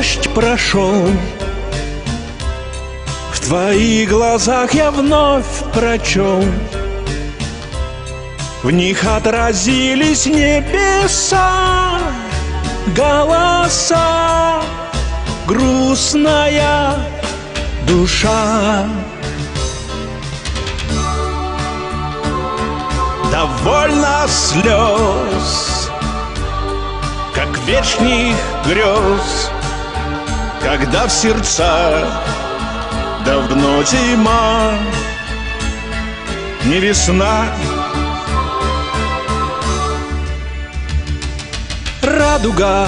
дождь прошел, в твоих глазах я вновь прочел. В них отразились небеса, голоса, грустная душа. Довольно слез, как вечных грез, когда в сердцах давно зима, не весна. Радуга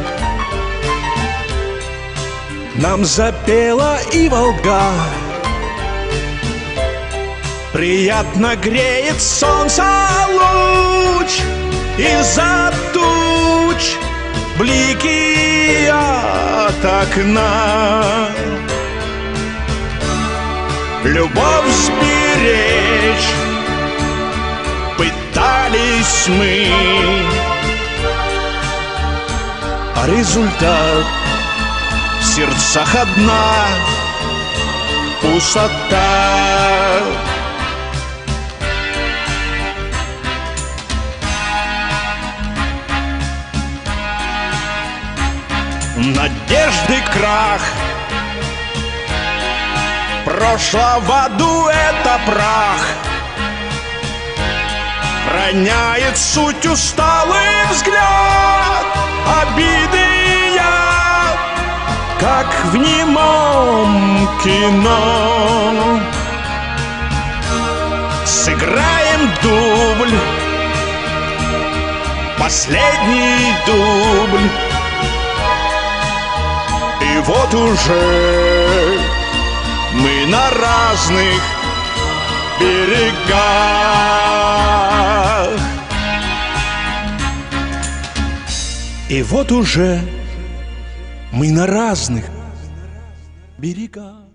нам запела и Волга. Приятно греет солнце луч, из-за туч блики от окна. Любовь сберечь пытались мы, а результат в сердцах одна пустота. Надежды крах, прошлого дуэта прах, роняет суть усталый взгляд, обиды я, как в немом кино. Сыграем дубль, последний дубль. И вот уже мы на разных берегах. И вот уже мы на разных берегах.